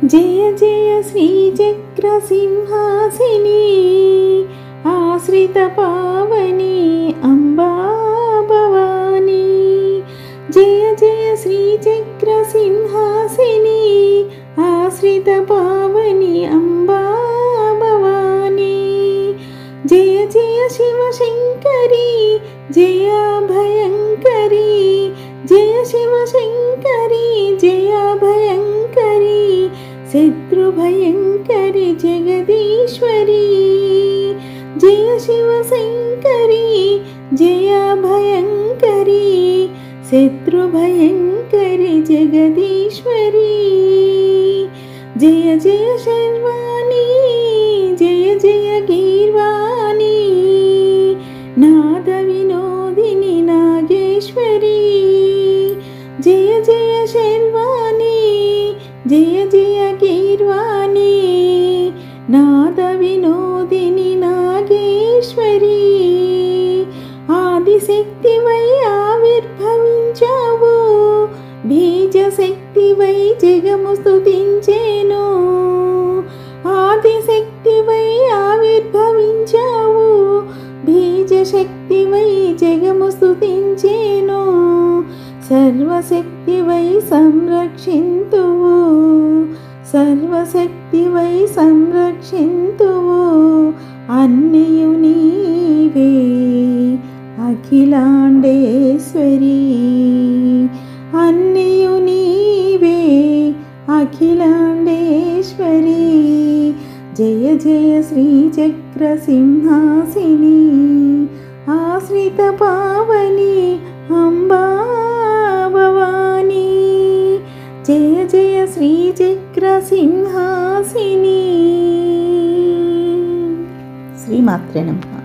జయ జయ శ్రీచక్రసింహాసిని ఆశ్రిత పావని అంబా భవాని। జయ జయ శ్రీచక్రసింహాసిని ఆశ్రిత పావని అంబా భవాని। జయ జయ శివశంకరి జయ భయంకరి, జయ శివశంకరి జయ భయంకరి, శత్రు భయంకరి జగదీశ్వరి। జయ శివశంకరి జయ భయంకరి, శత్రు భయంకరి జగదీశ్వరి। జయ జయ శర్వాణి జయ జయ గీర్వాణి, నాద వినోదిని నాగేశ్వరి। జయ జయ శర్వాణి జయ జయ గీర్వాణి, నాద వినోదిని నాగేశ్వరి। ఆదిశక్తివై ఆవిర్భవించావు, బీజశక్తివై జగము స్తుతించేను। ఆదిశక్తివై ఆవిర్భవించావు, బీజశక్తివై జగము స్తుతించేను। సర్వశక్తివై సంరక్షింతువు, సర్వశక్తివై సంరక్షింతువు, అన్నియు నీవే అఖిలాండేశ్వరి, అన్నియు నీవే అఖిలాండేశ్వరి। జయ జయ శ్రీచక్రసింహాసిని ఆశ్రిత పావని అంబా భవాని। జయ జయ శ్రీచక్రసింహాసిని। శ్రీమాత్రే నమః।